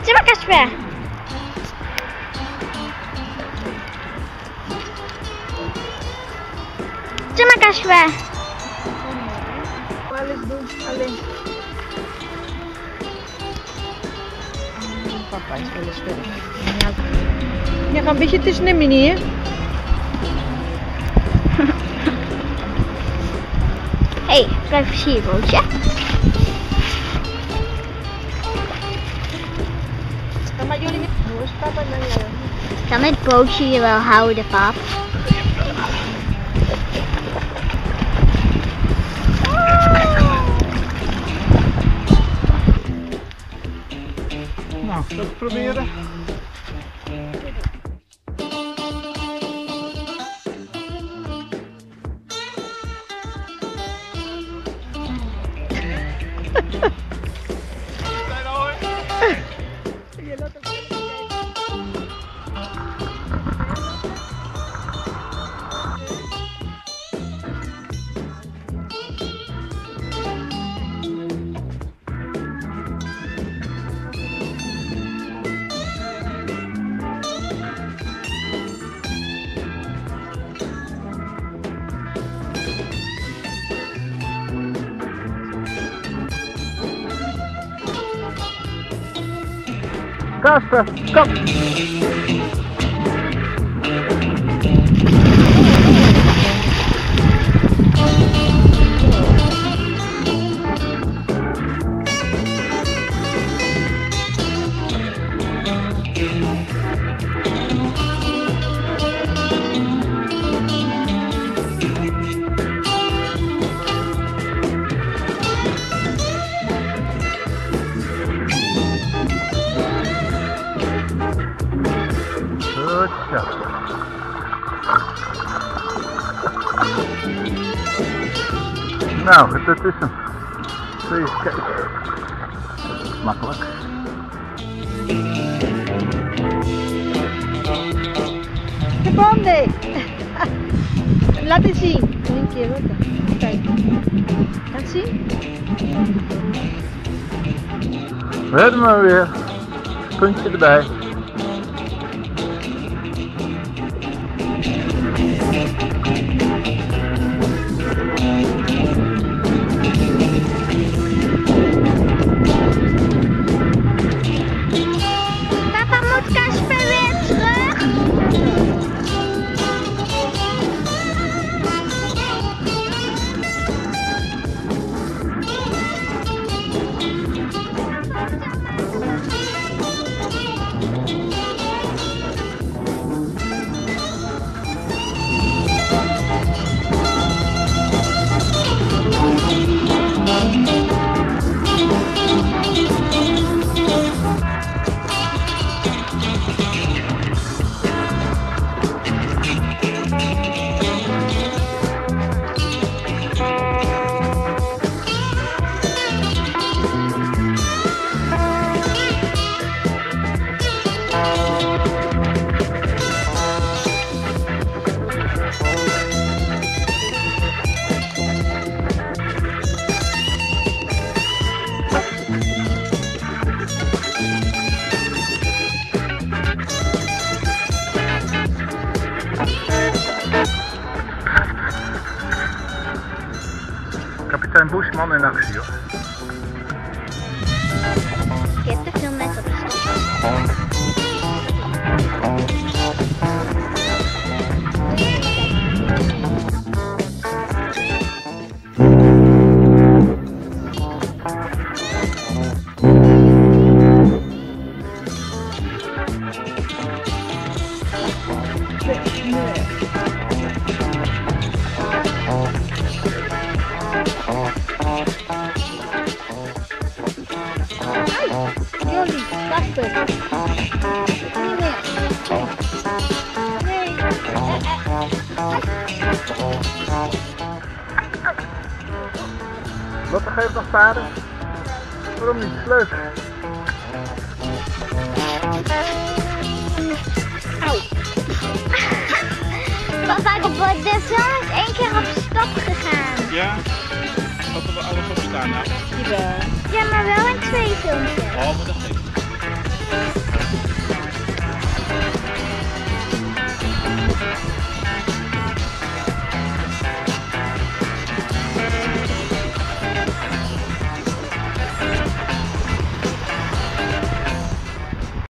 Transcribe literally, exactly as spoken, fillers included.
Terima kasih. Terima kasih. Alles doen, alleen. Papa is wel sterk. Ja, ga een beetje tussen de mini, hè? Hé, hey, plezierbootje. Maar jullie met broers, papa en dan Kan het bootje je wel houden, pap? Nou, zullen we het proberen? Kasper, kom! Goed zo. Nou, dat is hem. Zul je eens kijken. Dat is makkelijk. De banden! Laat het zien. Een keer, hoor. Kijk. Laat het zien. We hebben hem weer. Puntje erbij. Papa moet Kasper weer terug. Kapitein Bushman in actie, hoor. Je hebt te veel met op de stad. Jullie, Kasper. Nee. Lotte geeft nog paarden? Waarom niet? Leuk. Au. Papa, ik ben zo eens één keer op stap gegaan. Ja, hadden we alles op staan, ja. Jawel.